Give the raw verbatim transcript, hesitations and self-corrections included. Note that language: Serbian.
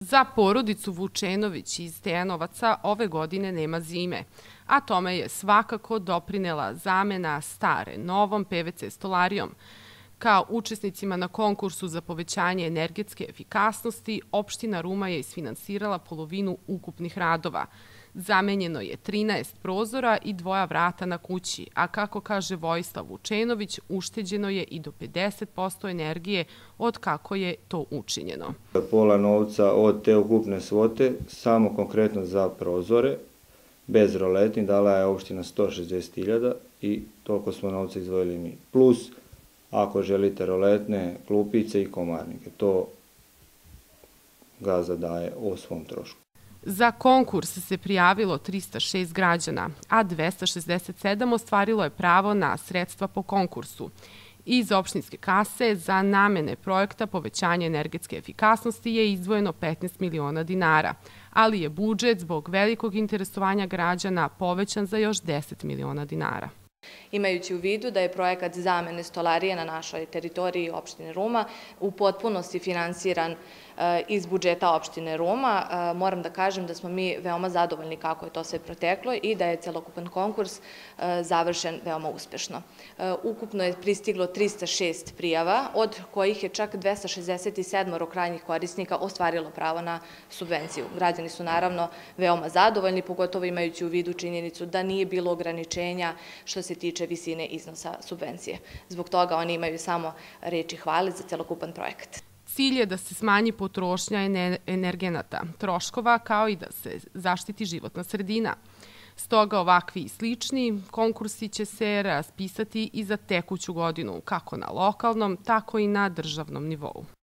Za porodicu Vučenović iz Stojanovaca ove godine nema zime, a tome je svakako doprinela zamena stare novom P V C stolarijom. Kao učesnicima na konkursu za povećanje energetske efikasnosti, opština Ruma je isfinansirala polovinu ukupnih radova. Zamenjeno je trinaest prozora i dvoja vrata na kući, a kako kaže Vojislav Vučenović, ušteđeno je i do pedeset posto energije od kako je to učinjeno. Pola novca od te ukupne svote, samo konkretno za prozore, bez roletni, dala je opština sto šezdeset hiljada i toliko smo novca izdvojili mi. Plus, ako želite roletne, klupice i komarnike, to gazda daje o svom trošku. Za konkurs se prijavilo trista šest građana, a dvesta šezdeset sedam ostvarilo je pravo na sredstva po konkursu. Iz opštinske kase za namene projekta povećanja energetske efikasnosti je izdvojeno petnaest miliona dinara, ali je budžet zbog velikog interesovanja građana povećan za još deset miliona dinara. Imajući u vidu da je projekat zamene stolarije na našoj teritoriji opštine Ruma u potpunosti finansiran iz budžeta opštine Ruma, moram da kažem da smo mi veoma zadovoljni kako je to sve proteklo i da je celokupan konkurs završen veoma uspešno. Ukupno je pristiglo trista šest prijava, od kojih je čak dvesta šezdeset sedam krajnjih korisnika ostvarilo pravo na subvenciju. Građani su naravno veoma zadovoljni, pogotovo imajući u vidu činjenicu da nije bilo ograničenja što se tiče visine iznosa subvencije. Zbog toga oni imaju samo reči hvale za celokupan projekat. Cilj je da se smanji potrošnja energenata, troškova, kao i da se zaštiti životna sredina. Stoga ovakvi i slični konkursi će se raspisati i za tekuću godinu, kako na lokalnom, tako i na državnom nivou.